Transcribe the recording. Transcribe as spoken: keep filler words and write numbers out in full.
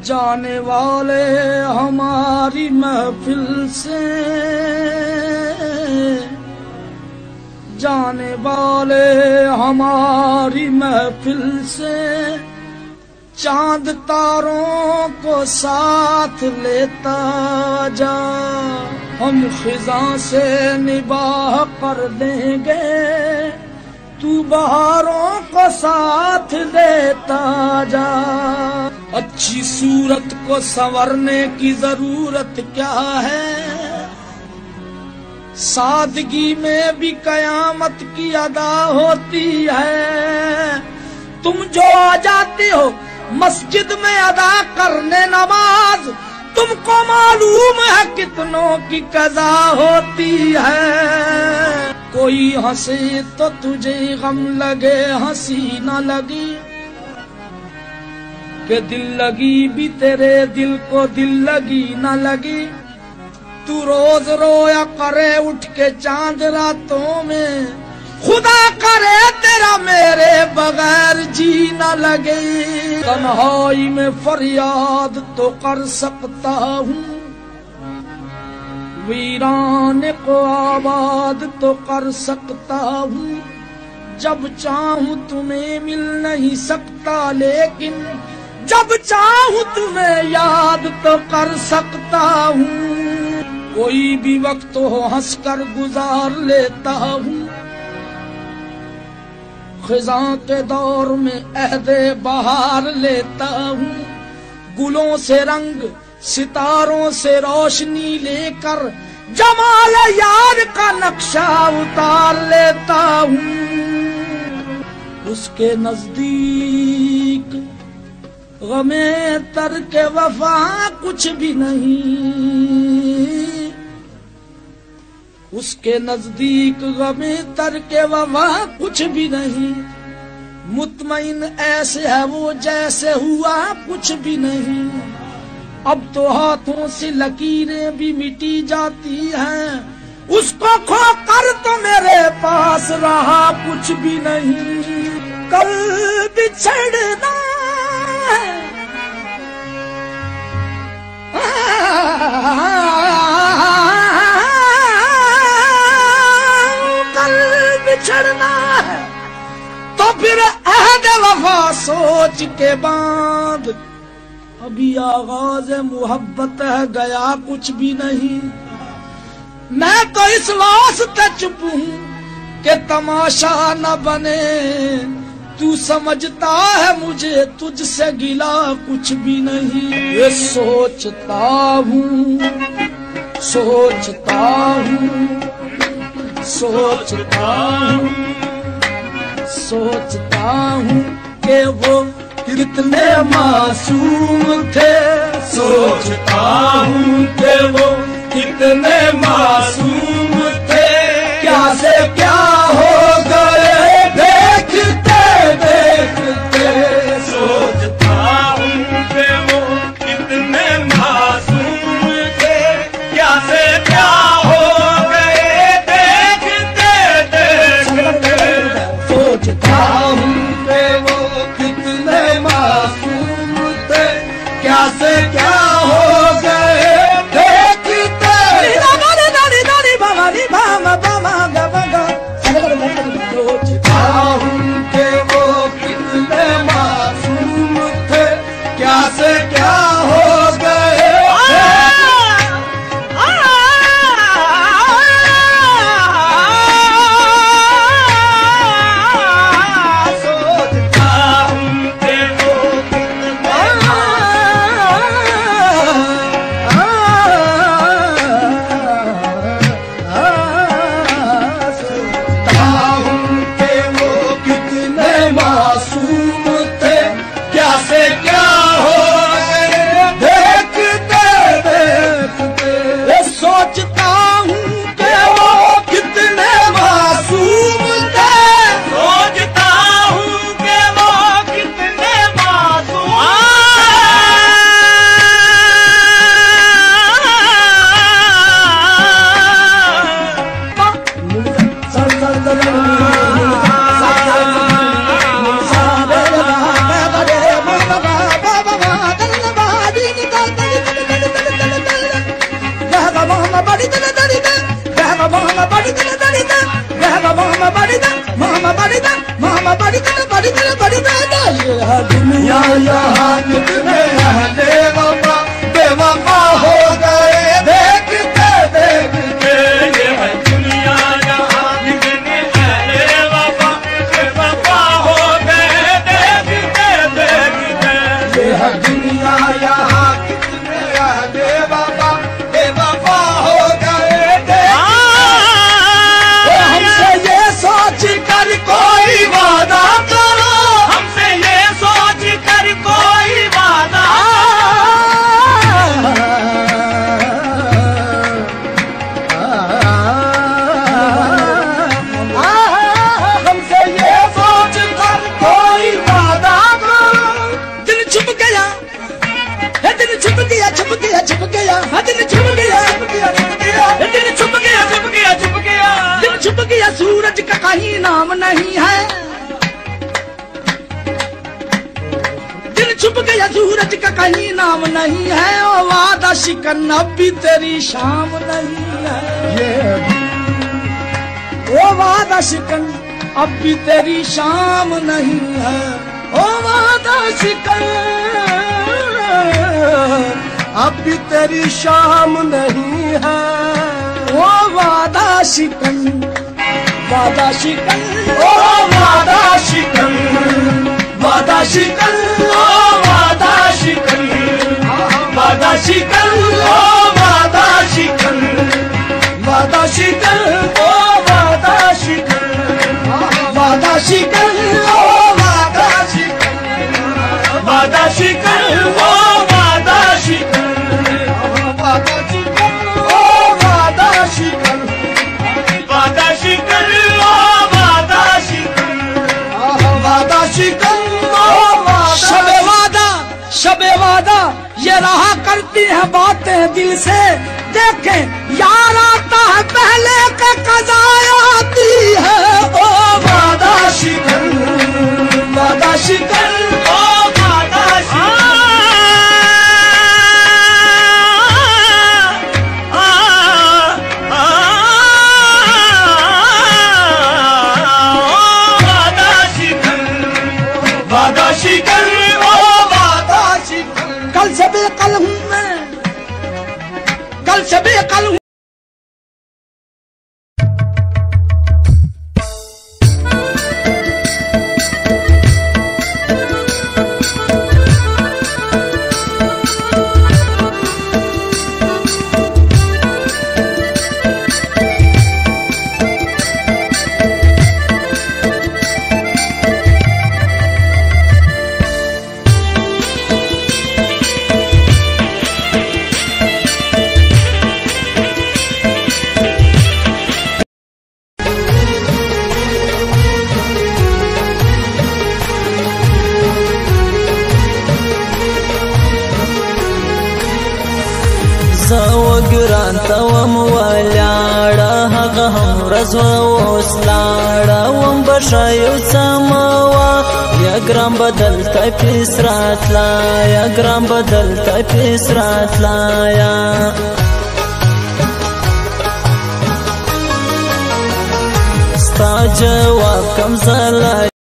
जाने वाले हमारी महफिल से, जाने वाले हमारी महफिल से, चांद तारों को साथ लेता जा। हम खिजा से निबाह कर देंगे, तू बहारों को साथ लेता जा। अच्छी सूरत को संवरने की जरूरत क्या है, सादगी में भी कयामत की अदा होती है। तुम जो आ जाती हो मस्जिद में अदा करने नमाज, तुमको मालूम है कितनों की कज़ा होती है। कोई हंसे तो तुझे गम लगे, हंसी न लगी कि दिल लगी भी तेरे दिल को दिल लगी न लगी। तू रोज रोया करे उठ के चांद रातों में, खुदा करे तेरा मेरे बगैर जी न लगे। तन्हाई में फरियाद तो कर सकता हूँ, वीरान को आबाद तो कर सकता हूँ। जब चाहूँ तुम्हें मिल नहीं सकता, लेकिन जब चाहूँ तुम्हें याद तो कर सकता हूँ। कोई भी वक्त हो हंसकर गुजार लेता हूँ, खिज़ां के दौर में अहदे बहार लेता हूँ। गुलों से रंग सितारों से रोशनी लेकर जमाल यार का नक्शा उतार लेता हूँ। उसके नजदीक गमे तर्के वफा कुछ भी नहीं, उसके नजदीक गमे तर्के वफा कुछ भी नहीं। मुतमईन ऐसे है वो जैसे हुआ कुछ भी नहीं। अब तो हाथों से लकीरें भी मिटी जाती हैं, उसको खो कर तो मेरे पास रहा कुछ भी नहीं। कल बिछड़ना है, कल बिछड़ना है तो फिर अहद वफा सोच के बांध। अभी आगाज मोहब्बत है गया कुछ भी नहीं। मैं तो इस वास्ते चुप हूँ कि तमाशा न बने। तू समझता है मुझे तुझसे गिला कुछ भी नहीं। ये सोचता हूँ सोचता हूँ सोचता हूँ सोचता हूँ कि वो कितने मासूम थे। सोचता हूँ कि वो कितने मासूम थे। क्या से क्या हो गए देखते देखते। सोचता हूँ कि वो कितने मासूम थे। क्या से क्या हो गए देखते देखते। सोचता हूँ कि वो कितने मासूम थे। क्या से क्या हो गए देखते। badi da da da Mama mama badi da da da Mama mama badi da mama badi da mama badi da badi da badi da ये है दुनिया यहाँ कितने हैं बेवफा बेवफा हो गए देखते देखते ये है दुनिया यहाँ कितने हैं बेवफा बेवफा हो गए देखते देखते ये है दुनिया यहाँ कितने हैं बेवफा बेवफा हो गए देखते हमसे ये सोच कर कोई वादा करो हमसे ये सोच कर कोई वादा हमसे ये सोच कर कोई वादा करो दिल छुप गया है दिल छुप गया छुप गया छुप गया है दिल छुप गया छुप गया छुप गया है दिल छुप गया छुप गया छुप गया दिल छुप गया सूरज का कहीं नाम नहीं है दिल छुप गया सूरज का कहीं नाम नहीं है ओ वादा शिकन अब भी तेरी शाम नहीं है ओ वादा शिकन अब भी तेरी शाम नहीं है ओ वादा शिकन अब भी तेरी शाम नहीं है ओ वादा शिकन वादा शिकन ओ वादा शिकन वादा शिकन ओ वादा शिकन वादा शिकन ओ वादा शिकन वादा शिकन ओ वादा शिकन वादा शिकन ओ वादा शिकन वादा शिकन ओ वादा शिकन वादा शिकन ओ वादा शिकन वादा शिकन ओ वादा शिकन वादा शिकन शबे वादा शबे वादा ये रहा करती है बातें दिल से देखें यार आता है पहले के कज़ा आती है ओ वादा शिकन वादा शिकन ओ वादा शिकन वादा शिकन ओ वादा शिकन कल से बेकल हूँ मैं कल से बेकल हूँ ګران توم ولاړه هغه هم ورځ اوس لاړه وم بشایو سموا یا ګرام بدل ته پیس راتلا یا ګرام بدل ته پیس راتلا یا ستا جواب کم زلا